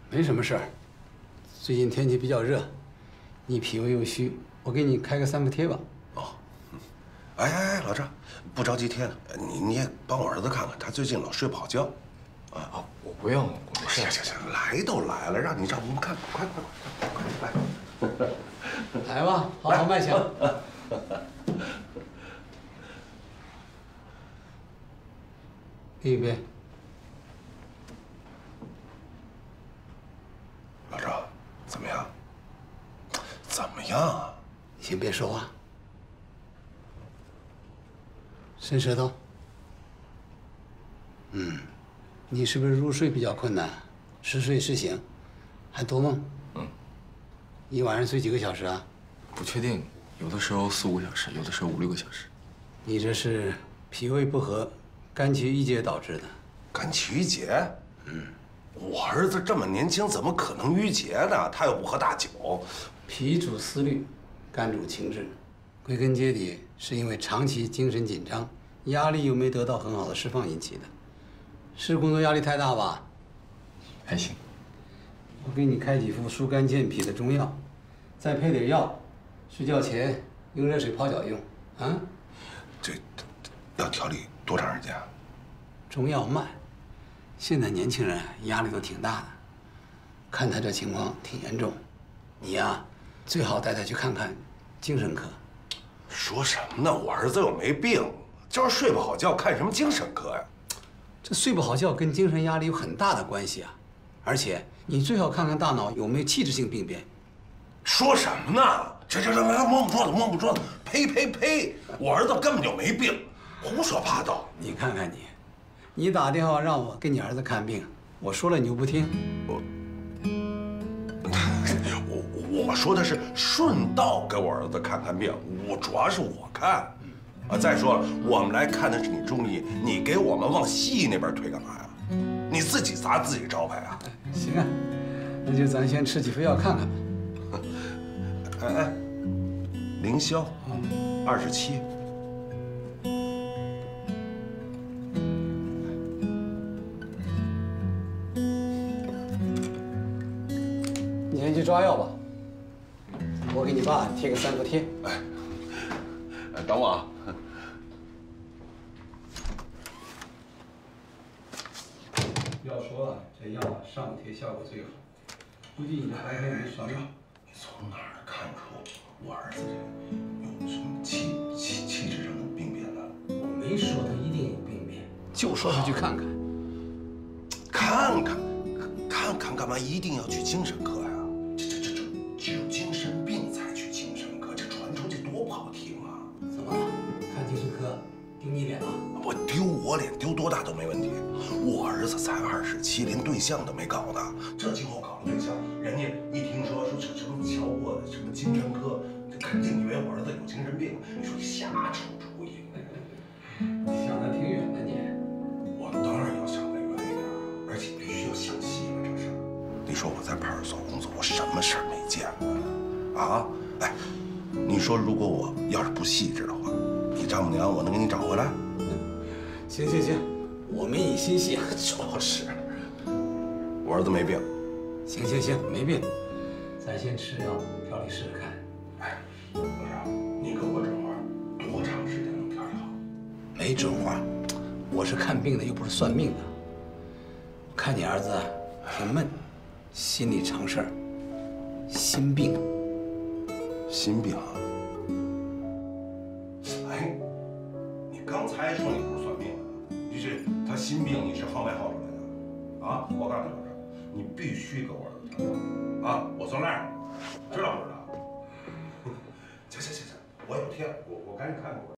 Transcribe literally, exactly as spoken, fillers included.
没什么事儿。最近天气比较热，你脾胃又虚，我给你开个三伏贴吧。 哦，嗯，哎哎哎，老赵，不着急贴呢，你你也帮我儿子看看，他最近老睡不好觉。啊啊，我不用，我没事。 行行行，来都来了，让你让我们看，快快快快快来， 来吧，好好卖枪。预备。 老赵，怎么样？怎么样啊？ 你先别说话，伸舌头。嗯，你是不是入睡比较困难？时睡时醒，还多梦？ 嗯。 一晚上睡几个小时啊？ 不确定，有的时候四五个小时，有的时候五六个小时。 你这是脾胃不和，肝气郁结导致的。 肝气郁结？嗯。我儿子这么年轻，怎么可能郁结呢？他又不喝大酒。 脾主思虑，肝主情志，归根结底是因为长期精神紧张，压力又没得到很好的释放引起的。是工作压力太大吧？ 还行。 我给你开几副疏肝健脾的中药，再配点药，睡觉前用热水泡脚用。啊？ 这要调理多长时间啊？ 中药慢。现在年轻人压力都挺大的，看他这情况挺严重，你呀最好带他去看看精神科。 说什么呢？我儿子又没病，就是睡不好觉，看什么精神科呀？ 这睡不好觉跟精神压力有很大的关系啊！而且你最好看看大脑有没有器质性病变。 说什么呢？这这这摸不桌子，摸不桌子！呸呸呸！我儿子根本就没病，胡说八道！ 你看看你。你打电话让我给你儿子看病，我说了你又不听。 我我我说的是顺道给我儿子看看病，我主要是我看。啊，再说了，我们来看的是你中医，你给我们往西医那边推干嘛呀？你自己砸自己招牌啊！ 行啊，那就咱先吃几副药看看吧。 哎哎，凌霄，二十七。 你先去抓药吧，我给你爸贴个三伏贴。 哎，哎，等我啊！ 要说了，这药啊上午贴效果最好，估计你这白天没少用。 你从哪儿看出我儿子这有什么气气气质上的病变呢？ 我没说他一定有病变，就说是去看看。 看看，看看干嘛？一定要去精神科呀？这这这这，只有精神病才去精神科，这传出去多不好听啊！ 怎么看精神科丢你脸了？ 我丢我脸丢多大都没问题。我儿子才二十七，连对象都没搞呢。这今后搞了对象，人家一听说说什么瞧过什么精神科，这肯定以为我儿子有精神病。你说瞎出主意， 想得挺远的你。 我当然要想得远一点，而且必须要详细了这事儿。你说我在派出所工作，我什么事儿没见过啊？哎，你说如果我要是不细致的话，你丈母娘我能给你找回来？ 行行行，我没你心细。 就是，我儿子没病。 行行行，没病，咱先吃药调理试试看。 哎，老赵，你给我准话，多长时间能调理好？ 没准话，我是看病的，又不是算命的。我看你儿子挺闷，心里常事儿，心病。 心病啊？哎，你刚才说你不是算命的，你这他心病你是号脉号出来的啊？我告诉你，老赵，你必须给我儿子调药啊！我算赖了，知道不知道？行行行行，我有天我我赶紧看看我。